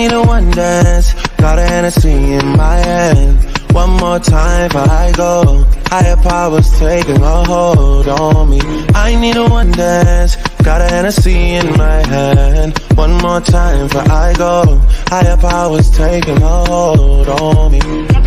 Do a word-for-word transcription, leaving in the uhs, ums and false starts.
need a one dance, got a Hennessy in my hand. One more time before I go, higher powers taking a hold on me. I need a one dance, got a Hennessy in my hand. One more time before I go, higher powers taking a hold on me.